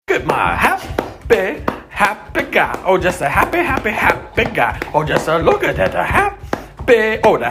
at my happy guy. Oh, just a happy guy. Oh, just a look at that happy. Oh, the